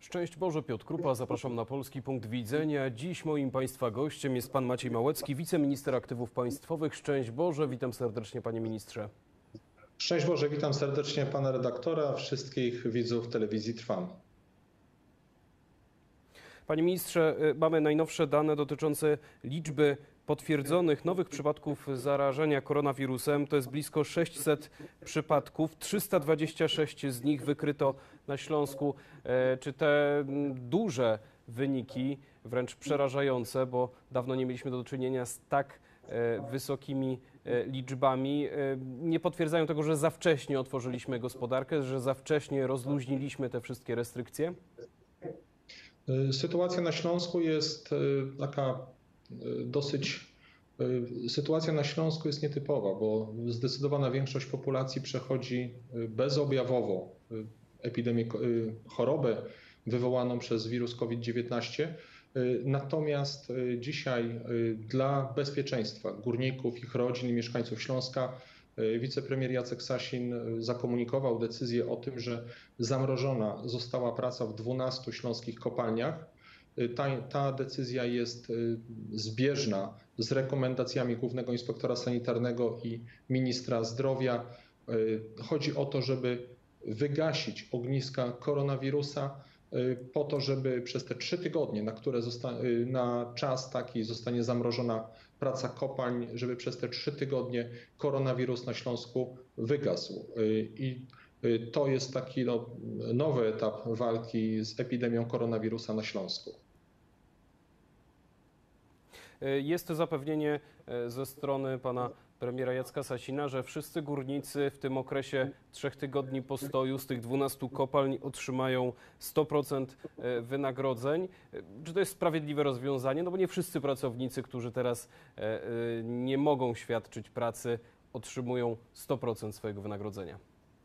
Szczęść Boże, Piotr Krupa, zapraszam na Polski Punkt Widzenia. Dziś moim Państwa gościem jest Pan Maciej Małecki, wiceminister aktywów państwowych. Szczęść Boże, witam serdecznie Panie Ministrze. Szczęść Boże, witam serdecznie Pana redaktora, wszystkich widzów telewizji Trwam. Panie Ministrze, mamy najnowsze dane dotyczące liczby potwierdzonych nowych przypadków zarażenia koronawirusem. To jest blisko 600 przypadków, 326 z nich wykryto na Śląsku. Czy te duże wyniki, wręcz przerażające, bo dawno nie mieliśmy do czynienia z tak wysokimi liczbami, nie potwierdzają tego, że za wcześnie otworzyliśmy gospodarkę, że za wcześnie rozluźniliśmy te wszystkie restrykcje? Sytuacja na Śląsku jest taka Sytuacja na Śląsku jest nietypowa, bo zdecydowana większość populacji przechodzi bezobjawowo chorobę wywołaną przez wirus COVID-19. Natomiast dzisiaj dla bezpieczeństwa górników, ich rodzin i mieszkańców Śląska wicepremier Jacek Sasin zakomunikował decyzję o tym, że zamrożona została praca w 12 śląskich kopalniach. Ta decyzja jest zbieżna z rekomendacjami Głównego Inspektora Sanitarnego i Ministra Zdrowia. Chodzi o to, żeby wygasić ogniska koronawirusa, po to, żeby przez te 3 tygodnie, na czas taki zostanie zamrożona praca kopalń, żeby przez te 3 tygodnie koronawirus na Śląsku wygasł. I to jest taki nowy etap walki z epidemią koronawirusa na Śląsku. Jest to zapewnienie ze strony pana premiera Jacka Sasina, że wszyscy górnicy w tym okresie 3 tygodni postoju z tych 12 kopalń otrzymają 100% wynagrodzeń. Czy to jest sprawiedliwe rozwiązanie? No bo nie wszyscy pracownicy, którzy teraz nie mogą świadczyć pracy, otrzymują 100% swojego wynagrodzenia.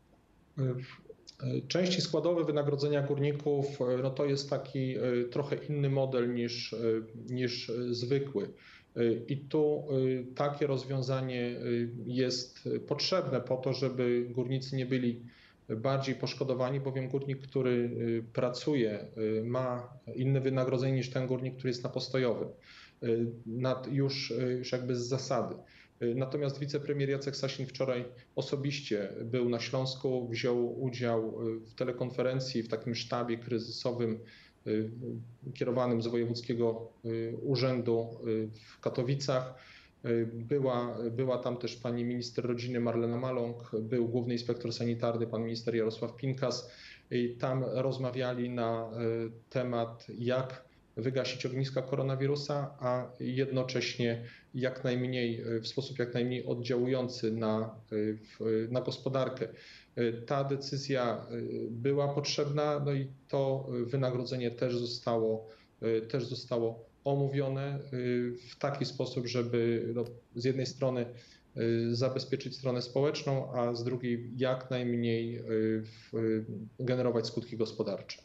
Części składowe wynagrodzenia górników to jest taki trochę inny model niż zwykły. I tu takie rozwiązanie jest potrzebne po to, żeby górnicy nie byli bardziej poszkodowani, bowiem górnik, który pracuje, ma inne wynagrodzenie niż ten górnik, który jest na postojowym, już jakby z zasady. Natomiast wicepremier Jacek Sasin wczoraj osobiście był na Śląsku, wziął udział w telekonferencji, w takim sztabie kryzysowym kierowanym z Wojewódzkiego Urzędu w Katowicach. Była tam też pani minister rodziny Marlena Maląg, był główny inspektor sanitarny pan minister Jarosław Pinkas. I tam rozmawiali na temat, jak wygasić ogniska koronawirusa, a jednocześnie w sposób jak najmniej oddziałujący na gospodarkę. Ta decyzja była potrzebna, no i to wynagrodzenie też zostało omówione w taki sposób, żeby z jednej strony zabezpieczyć stronę społeczną, a z drugiej jak najmniej generować skutki gospodarcze.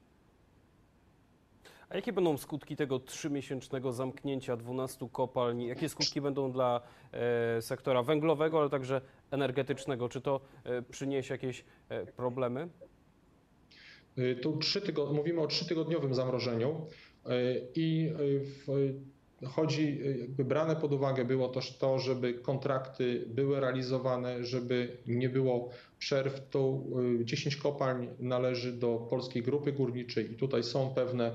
A jakie będą skutki tego 3-miesięcznego zamknięcia 12 kopalń? Jakie skutki będą dla sektora węglowego, ale także energetycznego? Czy to przyniesie jakieś problemy? Mówimy o 3-tygodniowym zamrożeniu i brane pod uwagę było też to, żeby kontrakty były realizowane, żeby nie było przerw. Tu 10 kopalń należy do Polskiej Grupy Górniczej i tutaj są pewne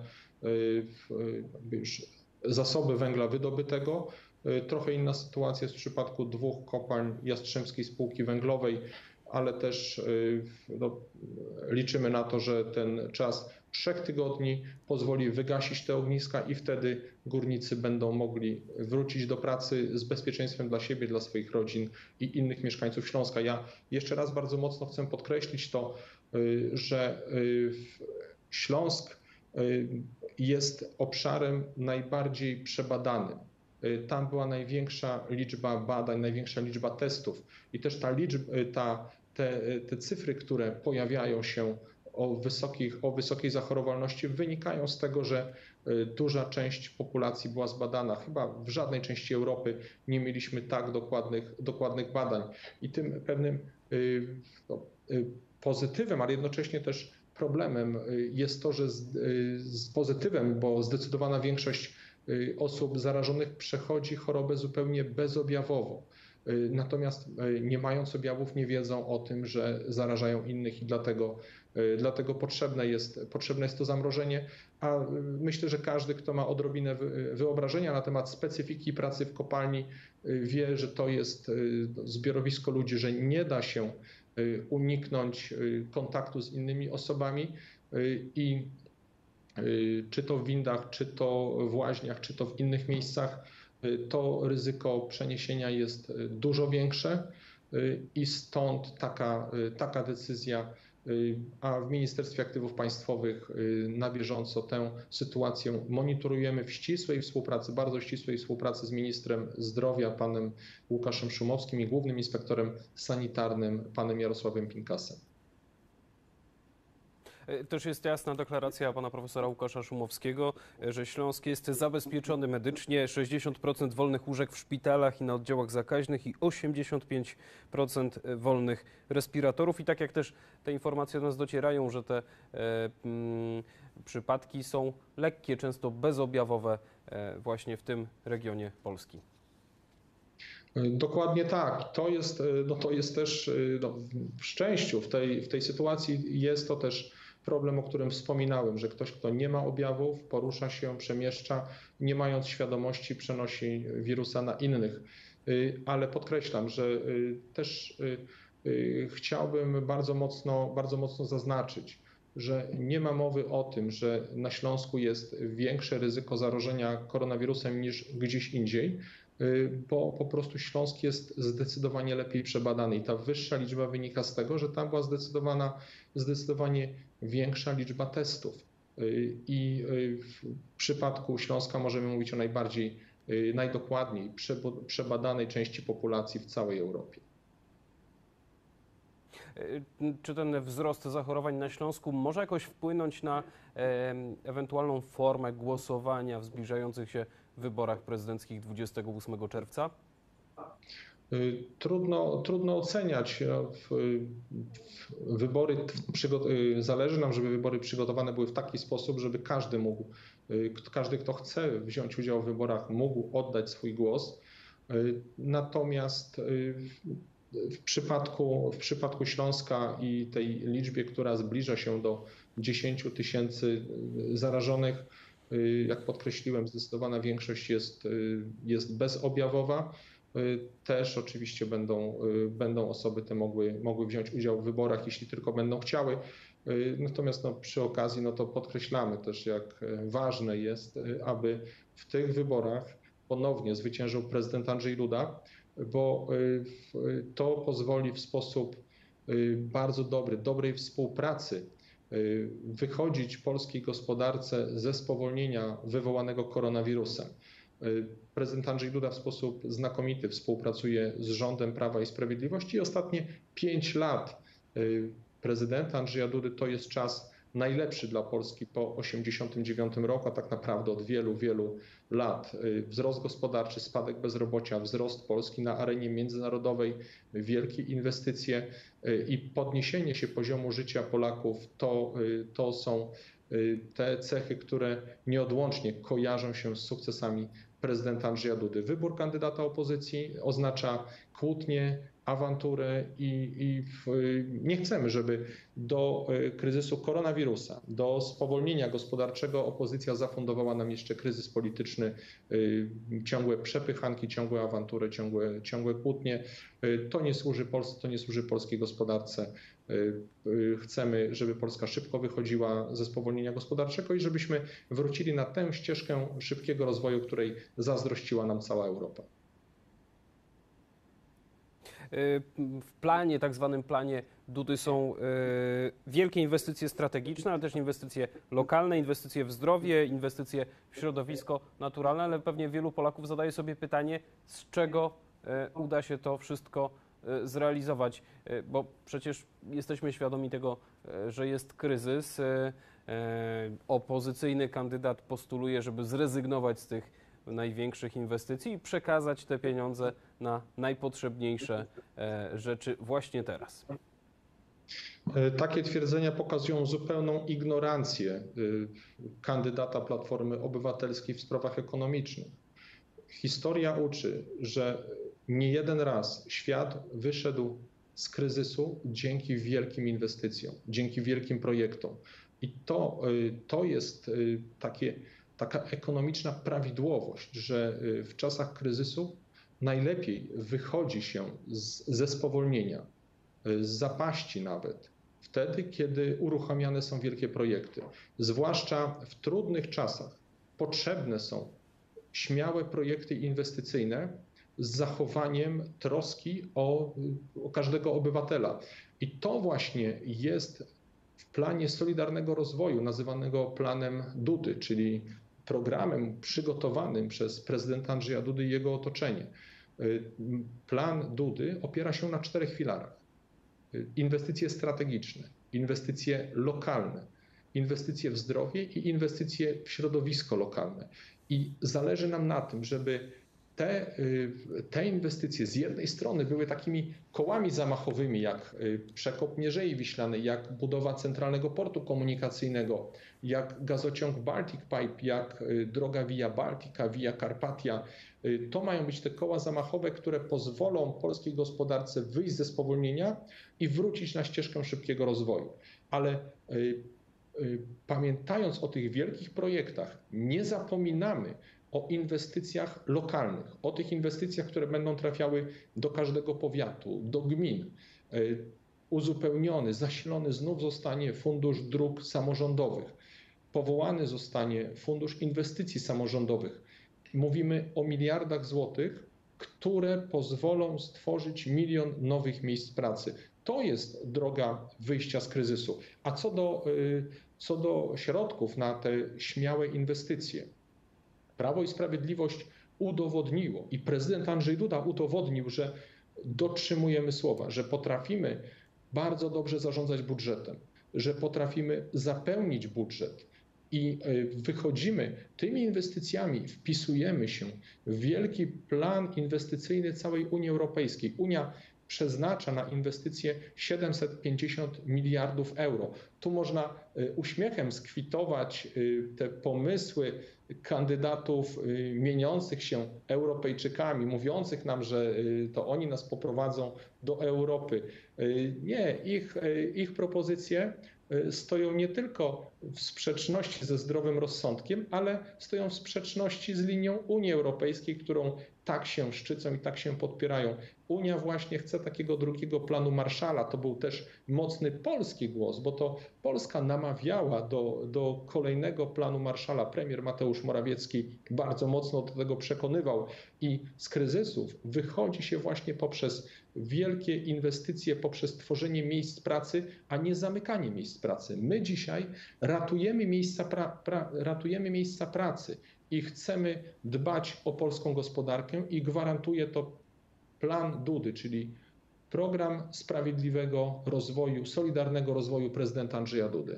już zasoby węgla wydobytego. Trochę inna sytuacja jest w przypadku 2 kopalń Jastrzębskiej Spółki Węglowej, ale też liczymy na to, że ten czas 3 tygodni pozwoli wygasić te ogniska i wtedy górnicy będą mogli wrócić do pracy z bezpieczeństwem dla siebie, dla swoich rodzin i innych mieszkańców Śląska. Ja jeszcze raz bardzo mocno chcę podkreślić to, że Śląsk jest obszarem najbardziej przebadanym. Tam była największa liczba badań, największa liczba testów i też te cyfry, które pojawiają się o wysokiej zachorowalności, wynikają z tego, że duża część populacji była zbadana. Chyba w żadnej części Europy nie mieliśmy tak dokładnych badań. I tym pewnym pozytywem, ale jednocześnie też problemem jest to, że z pozytywem, bo zdecydowana większość osób zarażonych przechodzi chorobę zupełnie bezobjawowo. Natomiast nie mając objawów, nie wiedzą o tym, że zarażają innych i dlatego potrzebne jest to zamrożenie. A myślę, że każdy, kto ma odrobinę wyobrażenia na temat specyfiki pracy w kopalni, wie, że to jest zbiorowisko ludzi, że nie da się uniknąć kontaktu z innymi osobami i czy to w windach, czy to w łaźniach, czy to w innych miejscach, to ryzyko przeniesienia jest dużo większe i stąd taka decyzja, a w Ministerstwie Aktywów Państwowych na bieżąco tę sytuację monitorujemy w ścisłej współpracy, bardzo ścisłej współpracy z ministrem zdrowia, panem Łukaszem Szumowskim i głównym inspektorem sanitarnym, panem Jarosławem Pinkasem. Też jest jasna deklaracja pana profesora Łukasza Szumowskiego, że Śląsk jest zabezpieczony medycznie, 60% wolnych łóżek w szpitalach i na oddziałach zakaźnych i 85% wolnych respiratorów. I tak jak też te informacje do nas docierają, że te przypadki są lekkie, często bezobjawowe właśnie w tym regionie Polski. Dokładnie tak. To jest też w szczęściu w tej sytuacji jest to też problem, o którym wspominałem, że ktoś, kto nie ma objawów, porusza się, przemieszcza, nie mając świadomości, przenosi wirusa na innych. Ale podkreślam, że też chciałbym bardzo mocno zaznaczyć, że nie ma mowy o tym, że na Śląsku jest większe ryzyko zarażenia koronawirusem niż gdzieś indziej, bo po prostu Śląsk jest zdecydowanie lepiej przebadany i ta wyższa liczba wynika z tego, że tam była zdecydowanie większa liczba testów. I w przypadku Śląska możemy mówić o najdokładniej przebadanej części populacji w całej Europie. Czy ten wzrost zachorowań na Śląsku może jakoś wpłynąć na ewentualną formę głosowania w zbliżających się wyborach prezydenckich 28 czerwca? Trudno oceniać. Zależy nam, żeby wybory przygotowane były w taki sposób, żeby każdy, kto chce wziąć udział w wyborach, mógł oddać swój głos. Natomiast w przypadku Śląska i tej liczbie, która zbliża się do 10 000 zarażonych, jak podkreśliłem, zdecydowana większość jest bezobjawowa. Też oczywiście będą osoby te mogły wziąć udział w wyborach, jeśli tylko będą chciały. Natomiast przy okazji to podkreślamy też, jak ważne jest, aby w tych wyborach ponownie zwyciężył prezydent Andrzej Duda, bo to pozwoli w sposób bardzo dobrej współpracy wychodzić polskiej gospodarce ze spowolnienia wywołanego koronawirusem. Prezydent Andrzej Duda w sposób znakomity współpracuje z rządem Prawa i Sprawiedliwości i ostatnie 5 lat prezydenta Andrzeja Dudy to jest czas najlepszy dla Polski po 1989 roku, a tak naprawdę od wielu lat. Wzrost gospodarczy, spadek bezrobocia, wzrost Polski na arenie międzynarodowej, wielkie inwestycje i podniesienie się poziomu życia Polaków to są te cechy, które nieodłącznie kojarzą się z sukcesami prezydenta Andrzeja Dudy. Wybór kandydata opozycji oznacza kłótnie, awanturę i nie chcemy, żeby do kryzysu koronawirusa, do spowolnienia gospodarczego opozycja zafundowała nam jeszcze kryzys polityczny, ciągłe przepychanki, ciągłe awantury, ciągłe kłótnie. To nie służy Polsce, to nie służy polskiej gospodarce. Chcemy, żeby Polska szybko wychodziła ze spowolnienia gospodarczego i żebyśmy wrócili na tę ścieżkę szybkiego rozwoju, której zazdrościła nam cała Europa. W planie, tak zwanym planie Dudy są wielkie inwestycje strategiczne, ale też inwestycje lokalne, inwestycje w zdrowie, inwestycje w środowisko naturalne, ale pewnie wielu Polaków zadaje sobie pytanie, z czego uda się to wszystko zrealizować, bo przecież jesteśmy świadomi tego, że jest kryzys. Opozycyjny kandydat postuluje, żeby zrezygnować z tych największych inwestycji i przekazać te pieniądze na najpotrzebniejsze rzeczy właśnie teraz. Takie twierdzenia pokazują zupełną ignorancję kandydata Platformy Obywatelskiej w sprawach ekonomicznych. Historia uczy, że nie jeden raz świat wyszedł z kryzysu dzięki wielkim inwestycjom, dzięki wielkim projektom. I to jest taka ekonomiczna prawidłowość, że w czasach kryzysu najlepiej wychodzi się ze spowolnienia, z zapaści nawet, wtedy, kiedy uruchamiane są wielkie projekty. Zwłaszcza w trudnych czasach potrzebne są śmiałe projekty inwestycyjne z zachowaniem troski o każdego obywatela. I to właśnie jest w planie solidarnego rozwoju, nazywanego planem Dudy, czyli programem przygotowanym przez prezydenta Andrzeja Dudy i jego otoczenie. Plan Dudy opiera się na 4 filarach. Inwestycje strategiczne, inwestycje lokalne, inwestycje w zdrowie i inwestycje w środowisko lokalne. I zależy nam na tym, żeby te inwestycje z jednej strony były takimi kołami zamachowymi, jak przekop Mierzei Wiślanej, jak budowa centralnego portu komunikacyjnego, jak gazociąg Baltic Pipe, jak droga Via Baltica, Via Carpatia. To mają być te koła zamachowe, które pozwolą polskiej gospodarce wyjść ze spowolnienia i wrócić na ścieżkę szybkiego rozwoju. Ale pamiętając o tych wielkich projektach, nie zapominamy o inwestycjach lokalnych, o tych inwestycjach, które będą trafiały do każdego powiatu, do gmin. Uzupełniony, zasilony znów zostanie Fundusz Dróg Samorządowych. Powołany zostanie Fundusz Inwestycji Samorządowych. Mówimy o miliardach złotych, które pozwolą stworzyć 1 000 000 nowych miejsc pracy. To jest droga wyjścia z kryzysu. A co do środków na te śmiałe inwestycje, Prawo i Sprawiedliwość udowodniło i prezydent Andrzej Duda udowodnił, że dotrzymujemy słowa, że potrafimy bardzo dobrze zarządzać budżetem, że potrafimy zapełnić budżet i wychodzimy tymi inwestycjami, wpisujemy się w wielki plan inwestycyjny całej Unii Europejskiej. Unia przeznacza na inwestycje 750 miliardów euro. Tu można uśmiechem skwitować te pomysły kandydatów mieniących się Europejczykami, mówiących nam, że to oni nas poprowadzą do Europy. Nie, ich propozycje stoją nie tylko w sprzeczności ze zdrowym rozsądkiem, ale stoją w sprzeczności z linią Unii Europejskiej, którą tak się szczycą i tak się podpierają. Unia właśnie chce takiego drugiego planu Marshalla. To był też mocny polski głos, bo to Polska namawiała do kolejnego planu Marshalla. Premier Mateusz Morawiecki bardzo mocno do tego przekonywał i z kryzysów wychodzi się właśnie poprzez wielkie inwestycje, poprzez tworzenie miejsc pracy, a nie zamykanie miejsc pracy. My dzisiaj ratujemy miejsca pracy i chcemy dbać o polską gospodarkę i gwarantuje to plan Dudy, czyli program sprawiedliwego rozwoju, solidarnego rozwoju prezydenta Andrzeja Dudy.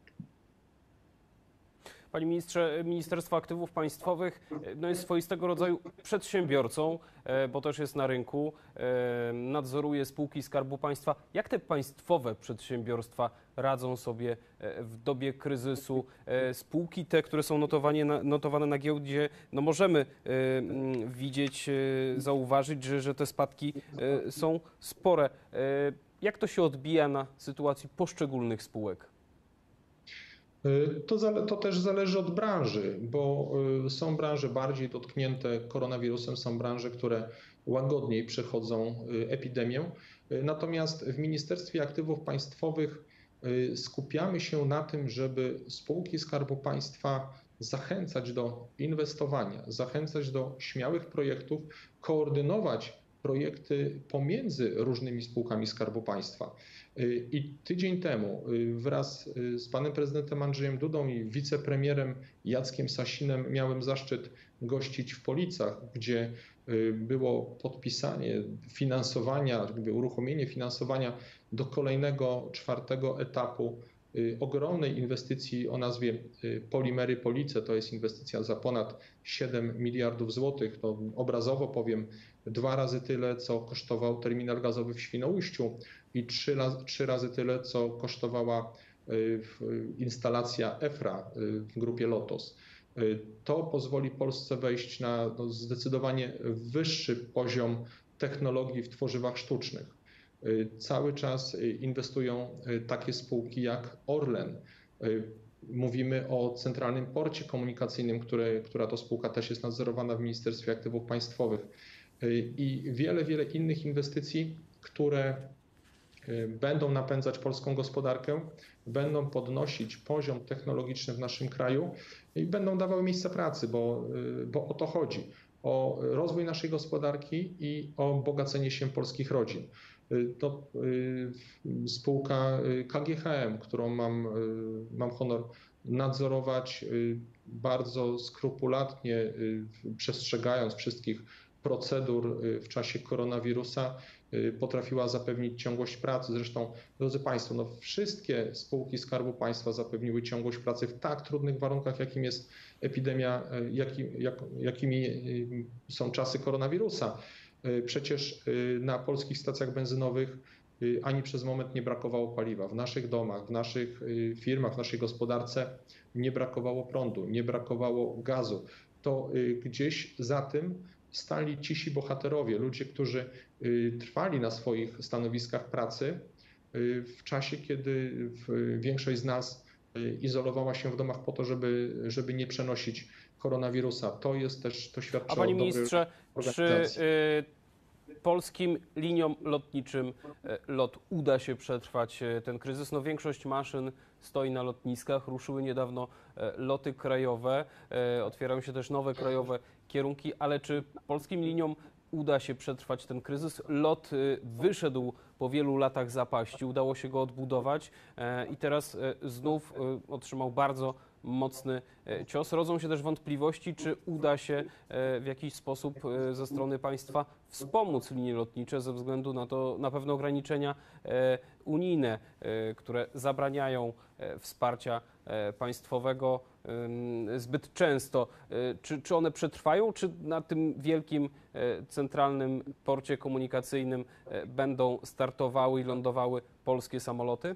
Panie ministrze, Ministerstwo Aktywów Państwowych jest swoistego rodzaju przedsiębiorcą, bo też jest na rynku, nadzoruje spółki Skarbu Państwa. Jak te państwowe przedsiębiorstwa radzą sobie w dobie kryzysu? Spółki te, które są notowane na giełdzie, możemy widzieć, zauważyć, że te spadki są spore. Jak to się odbija na sytuacji poszczególnych spółek? To też zależy od branży, bo są branże bardziej dotknięte koronawirusem, są branże, które łagodniej przechodzą epidemię. Natomiast w Ministerstwie Aktywów Państwowych skupiamy się na tym, żeby spółki Skarbu Państwa zachęcać do inwestowania, zachęcać do śmiałych projektów, koordynować projekty pomiędzy różnymi spółkami Skarbu Państwa. I tydzień temu wraz z panem prezydentem Andrzejem Dudą i wicepremierem Jackiem Sasinem miałem zaszczyt gościć w Policach, gdzie było podpisanie finansowania, uruchomienie finansowania do kolejnego 4. etapu ogromnej inwestycji o nazwie Polimery Police. To jest inwestycja za ponad 7 miliardów złotych. To obrazowo powiem 2 razy tyle, co kosztował terminal gazowy w Świnoujściu. i trzy razy tyle, co kosztowała instalacja EFRA w grupie Lotos. To pozwoli Polsce wejść na zdecydowanie wyższy poziom technologii w tworzywach sztucznych. Cały czas inwestują takie spółki jak Orlen. Mówimy o Centralnym Porcie Komunikacyjnym, która to spółka też jest nadzorowana w Ministerstwie Aktywów Państwowych i wiele innych inwestycji, które będą napędzać polską gospodarkę, będą podnosić poziom technologiczny w naszym kraju i będą dawały miejsca pracy, bo o to chodzi. O rozwój naszej gospodarki i o bogacenie się polskich rodzin. To spółka KGHM, którą mam honor nadzorować, bardzo skrupulatnie przestrzegając wszystkich procedur w czasie koronawirusa, potrafiła zapewnić ciągłość pracy. Zresztą, drodzy Państwo, no wszystkie spółki Skarbu Państwa zapewniły ciągłość pracy w tak trudnych warunkach, jakim jest epidemia, jakimi są czasy koronawirusa. Przecież na polskich stacjach benzynowych ani przez moment nie brakowało paliwa. W naszych domach, w naszych firmach, w naszej gospodarce nie brakowało prądu, nie brakowało gazu. To gdzieś za tym stali cisi bohaterowie, ludzie, którzy trwali na swoich stanowiskach pracy w czasie, kiedy większość z nas izolowała się w domach po to, żeby nie przenosić koronawirusa. To świadczy A panie o dobrej ministrze, organizacji. czy polskim liniom lotniczym LOT uda się przetrwać ten kryzys? No, większość maszyn stoi na lotniskach, ruszyły niedawno loty krajowe, otwierają się też nowe krajowe kierunki, ale czy polskim liniom uda się przetrwać ten kryzys? LOT wyszedł po wielu latach zapaści, udało się go odbudować i teraz znów otrzymał bardzo mocny cios. Rodzą się też wątpliwości, czy uda się w jakiś sposób ze strony państwa wspomóc linie lotnicze ze względu na pewne ograniczenia unijne, które zabraniają wsparcia państwowego zbyt często. Czy one przetrwają, czy na tym wielkim centralnym porcie komunikacyjnym będą startowały i lądowały polskie samoloty?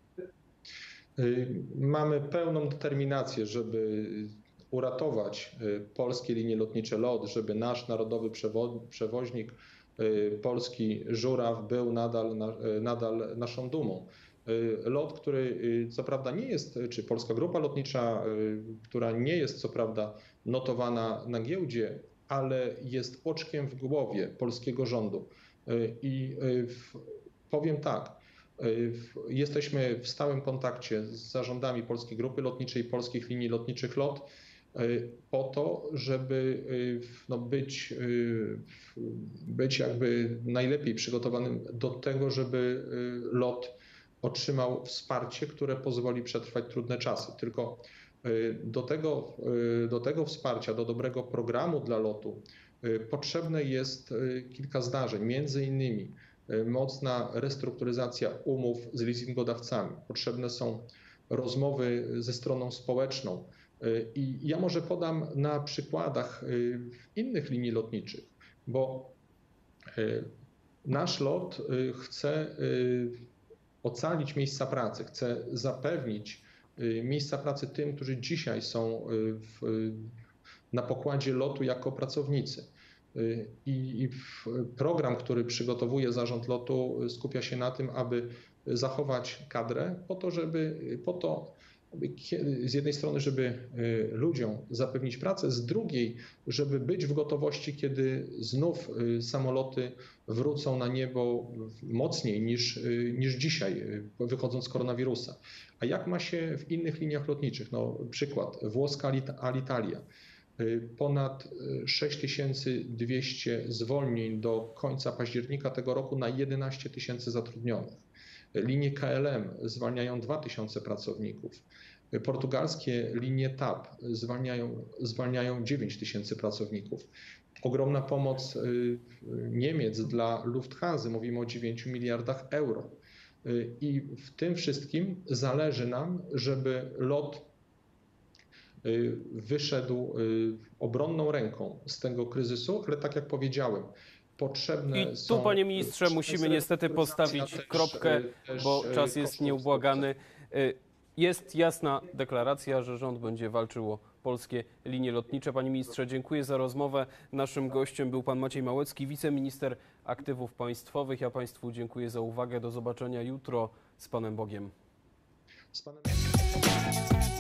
Mamy pełną determinację, żeby uratować polskie linie lotnicze LOT, żeby nasz narodowy przewoźnik, polski Żuraw, był nadal naszą dumą. LOT, który co prawda nie jest, czy Polska Grupa Lotnicza, która nie jest co prawda notowana na giełdzie, ale jest oczkiem w głowie polskiego rządu. I powiem tak, jesteśmy w stałym kontakcie z zarządami Polskiej Grupy Lotniczej, polskich linii lotniczych LOT, po to, żeby być jakby najlepiej przygotowanym do tego, żeby LOT otrzymał wsparcie, które pozwoli przetrwać trudne czasy. Tylko do tego wsparcia, do dobrego programu dla LOT-u potrzebne jest kilka zdarzeń, między innymi mocna restrukturyzacja umów z leasingodawcami. Potrzebne są rozmowy ze stroną społeczną. I ja może podam na przykładach innych linii lotniczych, bo nasz LOT chce ocalić miejsca pracy, chce zapewnić miejsca pracy tym, którzy dzisiaj są na pokładzie LOT-u jako pracownicy. I program, który przygotowuje zarząd LOT-u, skupia się na tym, aby zachować kadrę po to, z jednej strony, żeby ludziom zapewnić pracę, z drugiej, żeby być w gotowości, kiedy znów samoloty wrócą na niebo mocniej niż dzisiaj, wychodząc z koronawirusa. A jak ma się w innych liniach lotniczych? No, przykład włoska Alitalia. Ponad 6200 zwolnień do końca października tego roku na 11 000 zatrudnionych. Linie KLM zwalniają 2000 pracowników. Portugalskie linie TAP zwalniają 9000 pracowników. Ogromna pomoc Niemiec dla Lufthansa, mówimy o 9 miliardach euro. I w tym wszystkim zależy nam, żeby LOT wyszedł obronną ręką z tego kryzysu, ale tak jak powiedziałem, potrzebne I są... tu, panie ministrze, musimy niestety postawić kropkę, bo czas jest nieubłagany. Jest jasna deklaracja, że rząd będzie walczył o polskie linie lotnicze. Panie ministrze, dziękuję za rozmowę. Naszym gościem był pan Maciej Małecki, wiceminister aktywów państwowych. Ja państwu dziękuję za uwagę. Do zobaczenia jutro. Z Panem Bogiem. Z panem...